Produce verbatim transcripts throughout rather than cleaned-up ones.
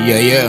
ये ये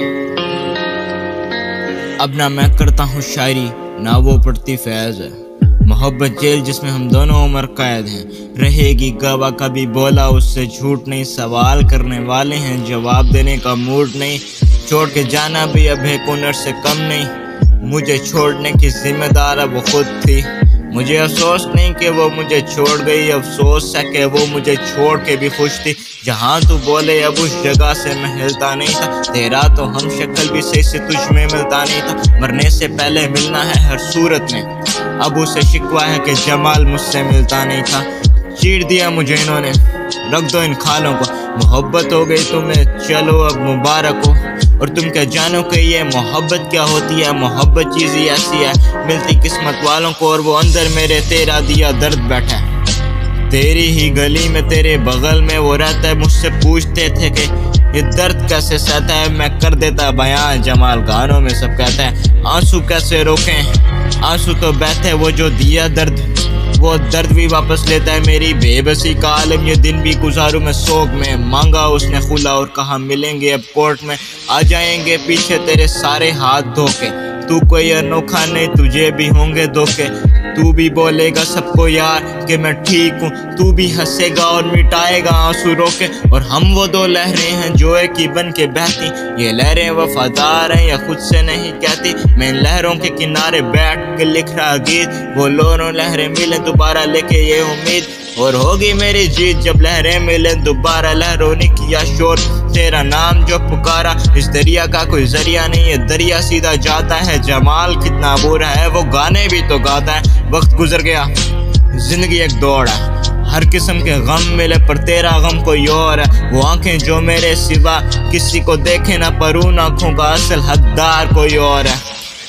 अब ना मैं करता हूँ शायरी ना वो पड़ती फैज़ है। मोहब्बत जेल जिसमें हम दोनों उम्र कैद हैं। रहेगी गवाह कभी बोला उससे झूठ नहीं। सवाल करने वाले हैं जवाब देने का मूड नहीं। छोड़ के जाना भी अब एक हुनर से कम नहीं। मुझे छोड़ने की जिम्मेदार अब वो खुद थी। मुझे अफसोस नहीं कि वो मुझे छोड़ गई, अफसोस है कि वो मुझे छोड़ के भी खुश थी। जहाँ तू बोले अब उस जगह से मैं हिलता नहीं था। तेरा तो हम शक्ल भी सही से तुझ में मिलता नहीं था। मरने से पहले मिलना है हर सूरत में। अब उसे शिकवा है कि जमाल मुझसे मिलता नहीं था। चीर दिया मुझे इन्होंने, रख दो इन खालों को। मोहब्बत हो गई तुम्हें, चलो अब मुबारक हो। और तुम क्या जानो कि ये मोहब्बत क्या होती है। मोहब्बत चीज़ ही ऐसी है, मिलती किस्मत वालों को। और वो अंदर मेरे तेरा दिया दर्द बैठा है। तेरी ही गली में तेरे बगल में वो रहता है। मुझसे पूछते थे कि ये दर्द कैसे सहता है। मैं कर देता बयान, जमाल गानों में सब कहता है। आंसू कैसे रोकें, आंसू तो बहते, वो जो दिया दर्द वो दर्द भी वापस लेता है। मेरी बेबसी का आलम ये दिन भी गुजारूं मैं सोग में। मांगा उसने खुला और कहा मिलेंगे अब कोर्ट में। आ जाएंगे पीछे तेरे सारे हाथ धोके। तू कोई अनोखा नहीं, तुझे भी होंगे धोखे। तू भी बोलेगा सबको यार कि मैं ठीक हूँ। तू भी हंसेगा और मिटाएगा आंसू रोके। और हम वो दो लहरें हैं जो एक ही बन के बहती। ये लहरें वफादार हैं या खुद से नहीं कहती। मैं लहरों के किनारे बैठ के लिख रहा गीत। वो दोनों लहरें मिले दोबारा लेके ये उम्मीद। और होगी मेरी जीत जब लहरें मिले दोबारा। लहरों ने किया शोर तेरा नाम जो पुकारा। इस दरिया का कोई जरिया नहीं है, दरिया सीधा जाता है। जमाल कितना बुरा है, वो गाने भी तो गाता है। वक्त गुजर गया, जिंदगी एक दौड़ है। हर किस्म के गम मिले पर तेरा गम कोई और है। वो आंखें जो मेरे सिवा किसी को देखे ना, पर उन आंखों का असल हकदार कोई और है।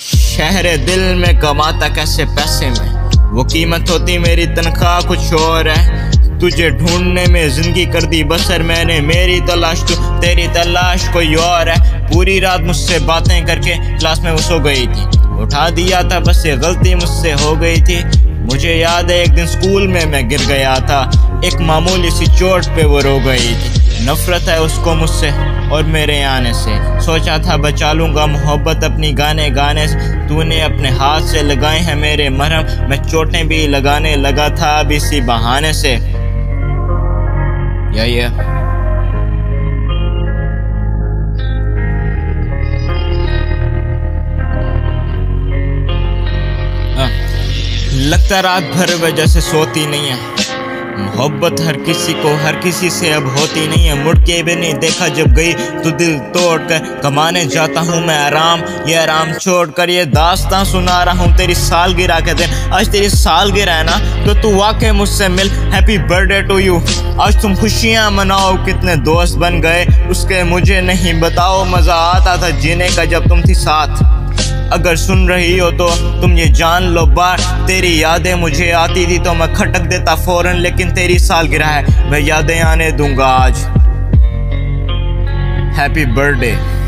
शहर दिल में कमाता कैसे पैसे में, वो कीमत होती मेरी तनख्वाह कुछ और है। तुझे ढूंढने में जिंदगी कर दी बसर मैंने। मेरी तलाश तू, तेरी तलाश कोई और है। पूरी रात मुझसे बातें करके क्लास में वो सो गई थी। उठा दिया था बस ये गलती मुझसे हो गई थी। मुझे याद है एक दिन स्कूल में मैं गिर गया था। एक मामूली सी चोट पे वो रो गई थी। नफरत है उसको मुझसे और मेरे आने से। सोचा था बचा लूंगा मोहब्बत अपनी गाने गाने से। तूने अपने हाथ से लगाए हैं मेरे मरहम। मैं चोटें भी लगाने लगा था अब इसी बहाने से। या या लगता रात भर वजह से सोती नहीं है। मोहब्बत हर किसी को हर किसी से अब होती नहीं है। मुड़ के भी नहीं देखा जब गई तो दिल तोड़ कर। कमाने जाता हूँ मैं आराम, ये आराम छोड़ कर। ये दास्तां सुना रहा हूँ तेरी सालगिरह के दिन। आज तेरी सालगिरह है ना, तो तू वाकई मुझसे मिल। Happy birthday to you. आज तुम खुशियाँ मनाओ, कितने दोस्त बन गए उसके मुझे नहीं बताओ। मज़ा आता था जीने का जब तुम थी साथ। अगर सुन रही हो तो तुम ये जान लो बार। तेरी यादें मुझे आती थी तो मैं खटक देता फौरन। लेकिन तेरी सालगिरह है, मैं यादें आने दूंगा आज। Happy birthday.